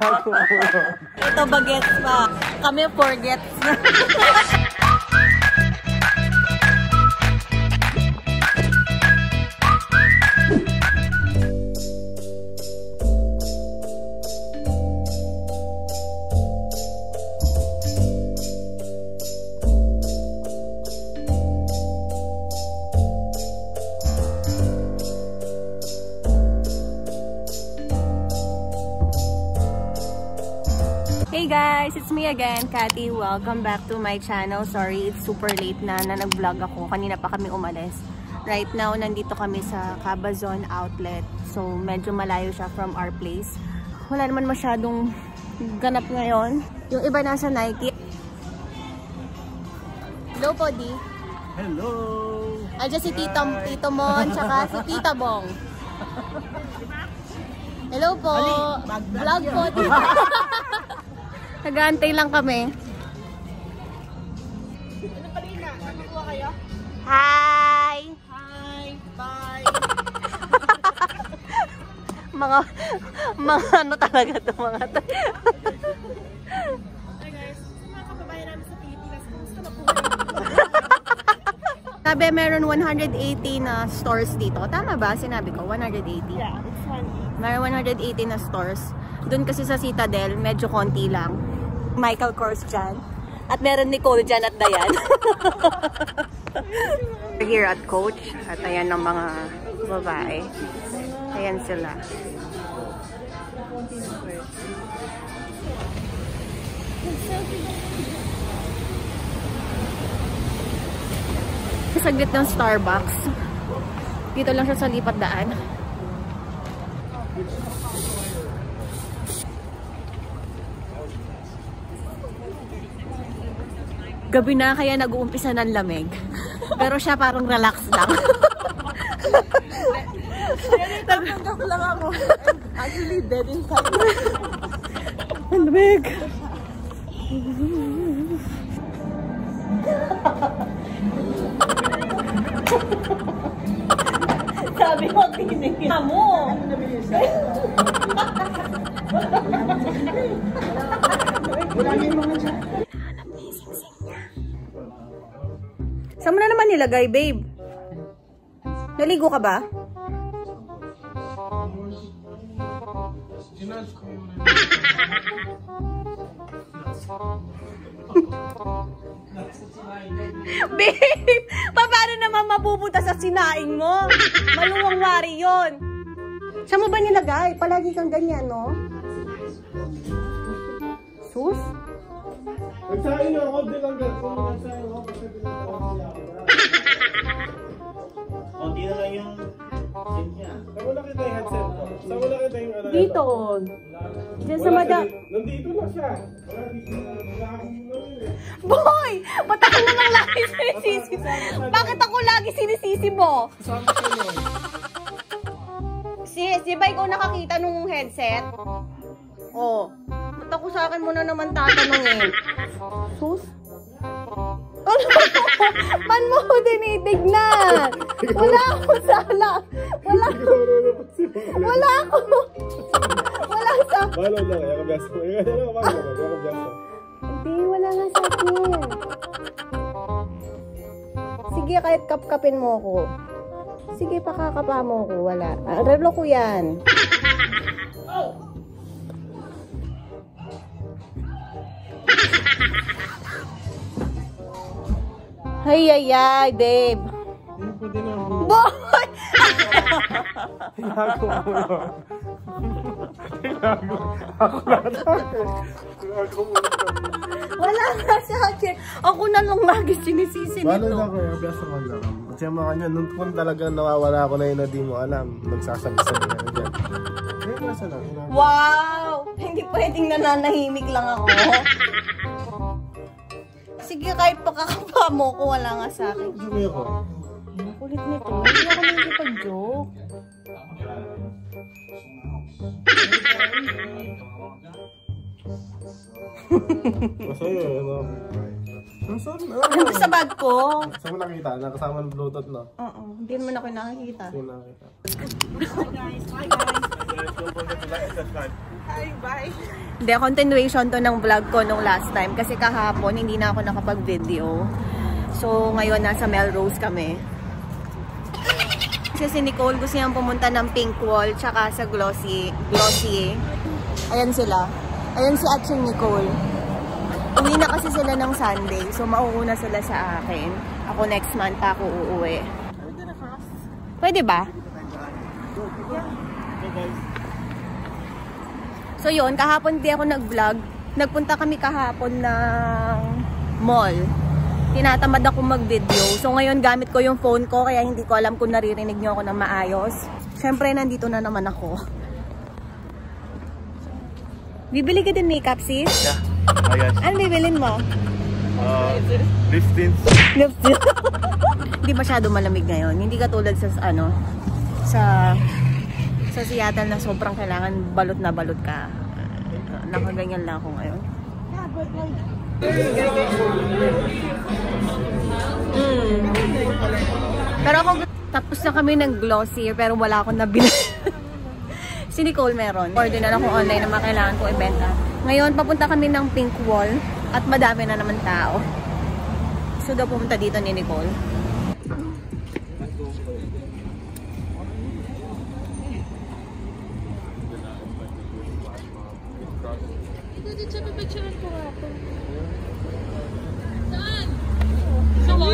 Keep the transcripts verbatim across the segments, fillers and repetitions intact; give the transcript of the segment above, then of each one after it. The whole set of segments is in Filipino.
Ito bagets pa. Kami forgets na. Hey guys, it's me again, Cathy. Welcome back to my channel. Sorry, it's super late na na nag-vlog ako. Kanina pa kami umalis. Right now, nandito kami sa Cabazon Outlet. So, medyo malayo siya from our place. Wala naman masyadong ganap ngayon. Yung iba nasa Nike. Hello, Podi. Hello! Andiyan si Tito, Tito Mon, tsaka si Tita Bong. Hello po! Vlog po. Nag-aantay lang kami. Ano pa rin na? Nakakuha kayo? Hi! Hi! Bye! mga, mga ano talaga ito mga to. Hi guys, sa mga kababayan namin sa Pilipinas, kumusta na po? Sabi meron one hundred eighty na stores dito. Tama ba? Sinabi ko, one hundred eighty? Yeah, it's one. Meron one hundred eighty na stores. Doon kasi sa Citadel, medyo konti lang. Michael Kors dyan. At meron Nicole dyan at Dayan. We're here at Coach. At ayan ng mga babae. Ayan sila. Saglit ng Starbucks. Dito lang siya sa lipat daan. Gabi na kaya nag-uumpisa ng lamig. Pero siya parang relax lang. Nagtanggap lang ako. Actually dead inside. Ang lamig. Sabi mo, tinigil mo. Wala na yung mga dyan. Saan mo na naman nilagay, babe? Naligo ka ba? Babe! Paano naman mapupunta sa sinaing mo? Maluwang wari yun. Saan mo ba nilagay? Palagi kang ganyan, no? Sus? Nagsain ako, di lang gano'n. Nagsain ako kasi pinatawag siya ako. Konti na lang yung SIM niya. Saan mo nakita yung headset ko? Saan mo nakita yung ano? Dito. Diyan sa Wala mada... Nandito na siya. Wala dito na. Wala akong muna eh. Boy! Ba't ako naman lagi sinisisi? Bakit ako lagi sinisisi mo? Kasama siya nun. Sis, di ba ikaw nakakita nung headset? Oh. Ba't ako sa akin mo na naman tatanungin? Sus? Ano? Man mo ko dinitignan? Wala ako sala. Wala ako. Wala ako. Wala sa... Balo lang, kaya kabyas ko. Kaya kabyas ko. Hindi, wala nga sa akin. Sige, kahit kapkapin mo ako. Sige, pakakapa mo ako. Wala. Ah, relo ko yan. Ay, ay, ay, babe. Hindi pwede na ako. Boy! Tinago mo yun. Tinago. Ako na tayo. Tinago mo yun. Wala nga sa akin. Ako na lang lagi sinisisi Balo nito. na ko, kaya kabyas ko lang. Kasi yung mga kanya, nung kung talagang nawawala ko na yun na di mo alam, nagsasabi-sabi na yun dyan. Ayun, nasa lang. Wow! Hindi pwedeng nananahimik lang ako. Sige, kahit pakakapa mo ko, wala nga sa akin. Sabi ako. Ang kulit nito. Hindi ako nagkipag-joke. Masaya, ano? Nasaan na? Nandun sa bag ko. Saan mo nakita? Nakasama ng Bluetooth, no? Oo, hindi naman ako nakikita. Saan nakita? Hi, bye. Hindi, continuation to ng vlog ko nung last time. Kasi kahapon, hindi na ako nakapag-video. So, ngayon nasa Melrose kami. Kasi si Nicole gusto niyang pumunta ng Pink Wall tsaka sa Glossy. Glossy. Ayan sila. Ayan si Atching Nicole. Uwi na kasi sila ng Sunday. So, mauuna sila sa akin. Ako next month pa ako uuwi. Pwede ba? So yun, kahapon di ako nag-vlog. Nagpunta kami kahapon ng mall. Tinatamad ako mag-video. So ngayon gamit ko yung phone ko kaya hindi ko alam kung naririnig nyo ako ng maayos. Syempre nandito na naman ako. Bibili ka din makeup, sis? Yeah. Oh, yes. Ano bibilin mo? Uh, lipstick. Lipstick. Hindi masyado malamig ngayon. Hindi katulad sa ano, sa sa Seattle na sobrang kailangan balot na balot ka. Nakaganyan lang ako ngayon. Mm. Pero ako, tapos na kami ng Glossy pero wala akong nabili. Si Nicole meron. Order na lang ako online na makailangan kong ibenta. Ngayon, papunta kami ng Pink Wall at madami na naman tao. So daw pumunta dito ni Nicole. Dito sa pipicturean ko nga ako. Saan? Sa what?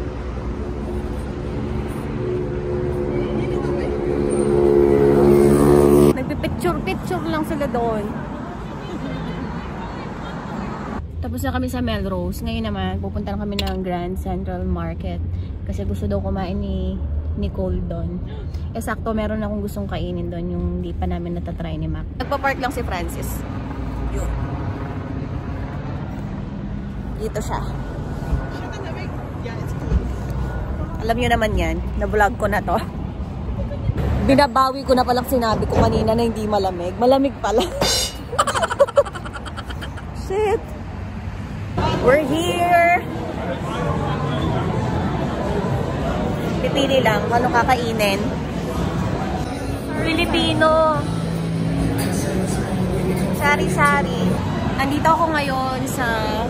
Nagpipicture-picture lang sila doon. Tapos na kami sa Melrose. Ngayon naman, pupunta na kami ng Grand Central Market. Kasi gusto daw kumain ni Nicole doon. Eh, sakto, meron akong gustong kainin doon. Yung hindi pa namin natatry ni Mac. Nagpa-park lang si Francis. Yun. Dito siya. Alam nyo naman yan. Na-vlog ko na to. Binabawi ko na palang sinabi ko kanina na hindi malamig. Malamig pala. Shit. We're here. Pipili lang kung anong kakainin. Filipino. Sari-sari. Andito ako ngayon sa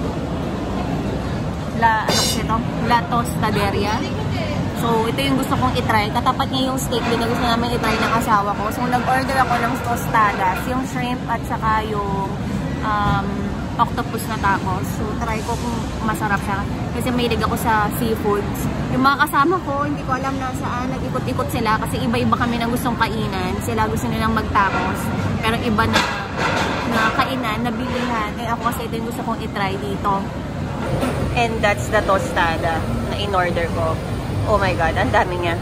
La, ano kasi ito? La Tostaderia. So, ito yung gusto kong itry. Katapat niya yung steak din na gusto namin itry ng asawa ko. So, nag-order ako ng tostadas. Yung shrimp at saka yung um, octopus na tacos. So, try ko kung masarap siya. Kasi mahilig ako sa seafoods. Yung mga kasama ko, hindi ko alam nasaan. Nag-ikot-ikot sila kasi iba-iba kami ng gustong kainan. Sila gusto nilang mag-tacos. Pero iba na, na kainan, nabilihan. Eh ako kasi ito yung gusto kong itry dito. And that's the tostada na in-order ko. Oh my God, ang dami niya.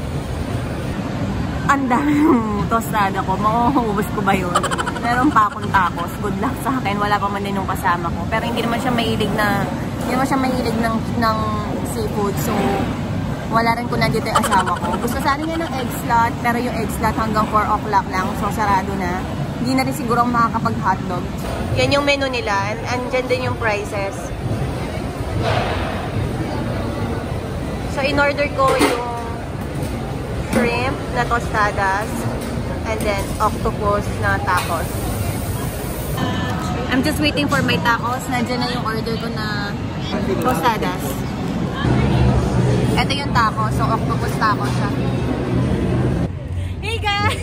Ang dami yung tostada ko. Mauubos ko ba yun? Meron pa akong tacos. Good luck sa akin. Wala pa man din yung kasama ko. Pero hindi naman siya mahilig na, hindi naman siya mahilig ng, ng seafood. So, wala rin ko nandito yung asawa ko. Gusto sana niya ng egg slot. Pero yung egg slot hanggang four o'clock lang. So, sarado na. Hindi na rin siguro makakapag-hotdog. Yan yung menu nila. And, andyan din yung prices. So, in-order ko yung shrimp na tostadas and then octopus na tacos. I'm just waiting for my tacos. Nandiyan na yung order ko na tostadas. Ito yung tacos. So, octopus tacos siya. Hey guys!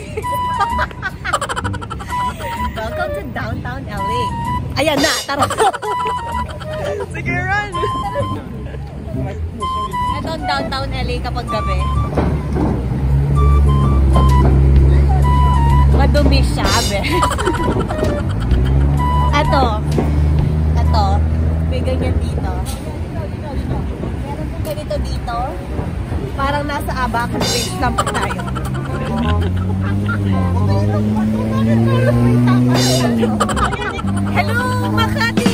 Welcome to downtown L A. Ayan na! Tara! Sige, run! Ito ang downtown L A kapag gabi. Madumi siya, be. Ito. Ito. May ganyan dito. Meron po ganito dito. Parang nasa Abacus Bridge lang po tayo. Hello, Makati!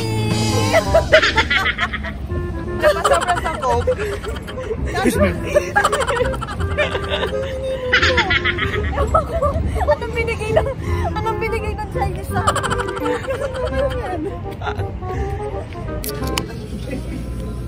Napasabra sa coke. Anong binigay ng anong binigay ng Chinese sa akin?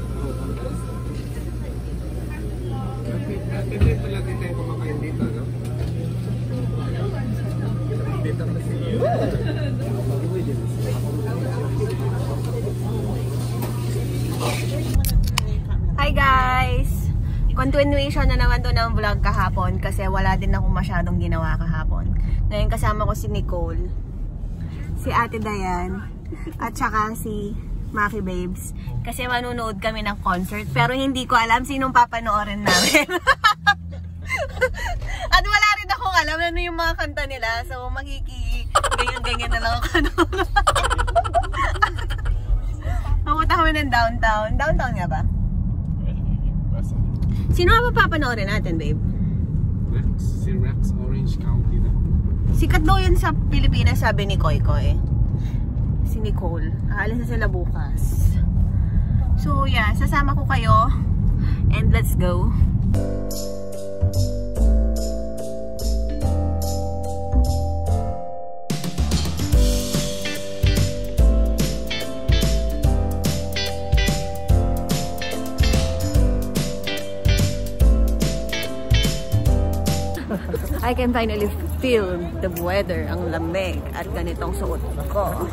Hi guys! Continuation na naman to ng vlog kahapon kasi wala din akong masyadong ginawa kahapon. Ngayon kasama ko si Nicole, si Ate Dayan, at saka si Maki Babes. Kasi manunood kami ng concert pero hindi ko alam sinong papanoorin namin. At wala rin akong alam ano yung mga kanta nila. So makiki ganyan-ganyan na lang ako. Pumunta kami ng downtown. Downtown nga ba? Sino nga ba papanoorin natin, babe? Rex, si Rex, Orange County na. Sikat daw yun sa Pilipinas, sabi ni Koy Koy. Si Nicole. Aalis na sila bukas. So yeah, sasama ko kayo. And let's go. I can finally feel the weather, ang lamig at ganitong suot ko.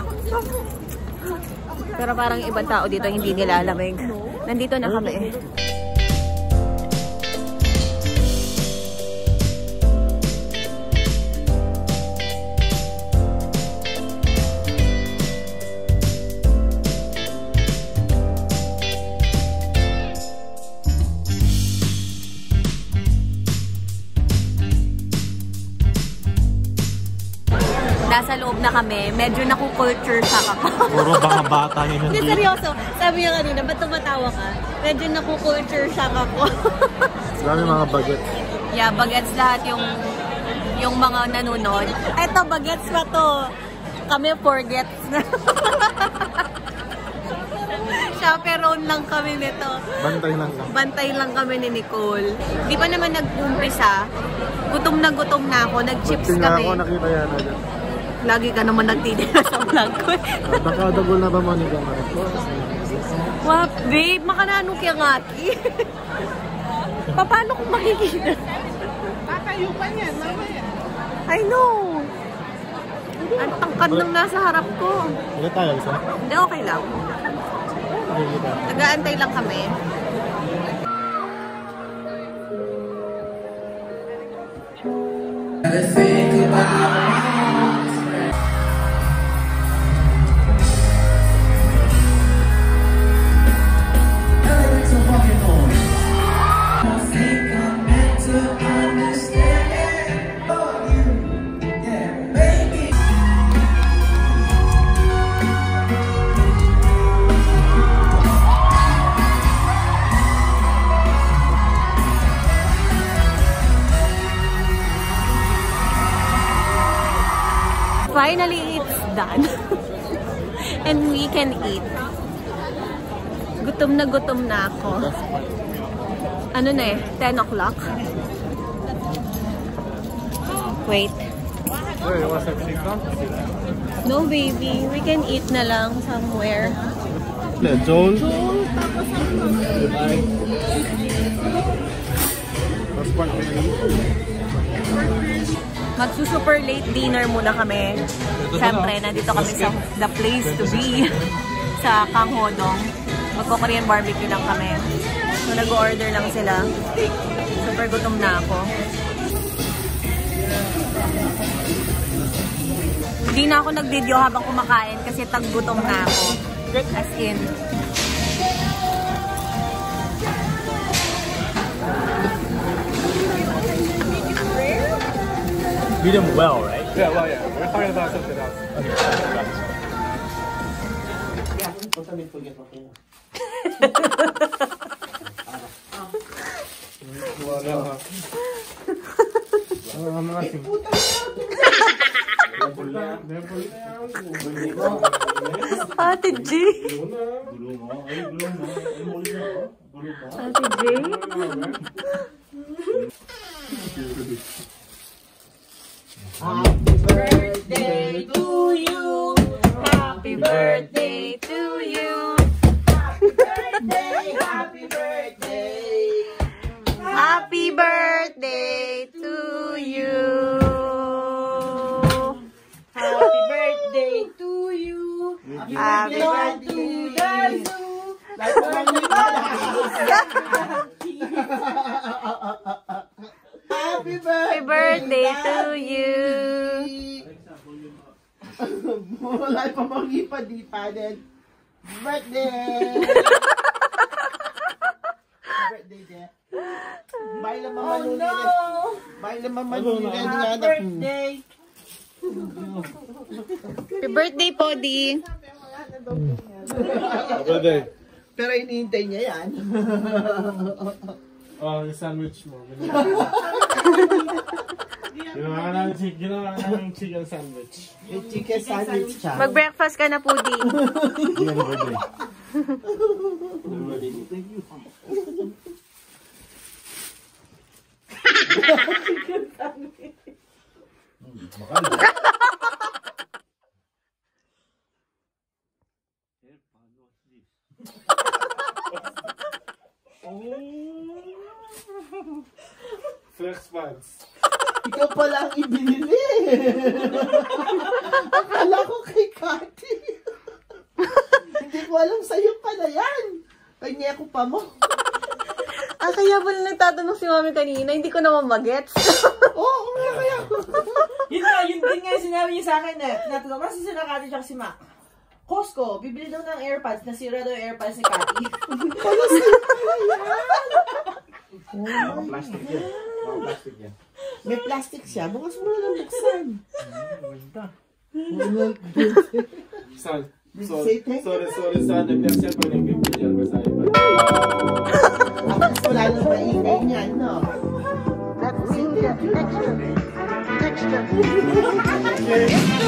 Pero parang ibang tao dito hindi nila lamig. Nandito na kami. Nasa loob na kami, medyo naku-culture shock ako. Puro baka bata yun. Hindi, seryoso. Sabi niya kanina, ba't tumatawa ka? Medyo naku-culture shock ako. Marami mga bagets. Yeah, bagets lahat yung yung mga nanunod. Eto, bagets pa to. Kami forgets na. Chaperone lang kami nito. Bantay lang lang. Bantay lang kami ni Nicole. Di pa naman nag-umpisa. Gutom na gutom na ako. Nag-chips Pati kami. nga ako nakita yan agad. Lagi ka naman nagtitinda sa vlog ko. Nakadagol na ba mo ni Gamay? Wap, babe, makanano kaya ngati. Paano kung makikita? Tatayo pa niyan, mamaya. I know. Ang tangkad nang nasa harap ko. Hindi tayo isa? Hindi, okay lang. Nag-aantay lang kami. Finally, it's done. And we can eat. Gutom na gutom na ako. Ano na eh? ten o'clock? Wait. Hey, what's up, chicken? No, baby. We can eat na lang somewhere. Yeah, Joel. Magsu-super late dinner muna kami. Siyempre, nandito kami sa the place to be. Sa Kang Hodong. Magko-Korean barbecue lang kami. So, nag-order lang sila. Super gutom na ako. Hindi na ako nag-video habang kumakain kasi tag-gutom na ako. As in. Medium well, right? Yeah, well, yeah. We're talking about something else. Okay. Ate J. Ate J. Happy birthday to you. Happy birthday to you. Happy birthday, happy birthday. Happy birthday to you. Happy birthday, Happy birthday to you. Wala pa mangipa-dipa din. Birthday! Birthday din. Bye lang mama oh, no! Bye lang mama Luli. Happy birthday! Happy birthday, Podi. Happy birthday. Pero iniintay niya yan. Oh, yung sandwich mo. Ginawa ka namin chicken, ginawa ka namin chicken sandwich. Yung chicken sandwich siya. Mag-breakfast ka na, Podi. Happy birthday. Thank you. Flex pants. Ikaw pala ang ibinili. Akala ko kay Kati. Hindi ko alam sa'yo pala yan. Kanya ko pa mo. Ah, kaya pala nagtatanong si Mami kanina, hindi ko naman magets. Oo, nga kaya ko. Yun nga, yun din nga sinabi niya sa akin eh. Tinatanong, kasi sila Kati siya si Mac. Costco, bibili daw ng AirPods, nasira daw yung AirPods ni Kati. Pala sa'yo pala yan. Mga plastic yan. Mga plastic yan. May plastic siya. Bukas mo na lang buksan. Son, so, Say thank you. sorry, sorry, son. Merci ako nagbibigyan ko sa iba. Tapos wala nang maingay niyan, no? That's texture. Texture. Texture.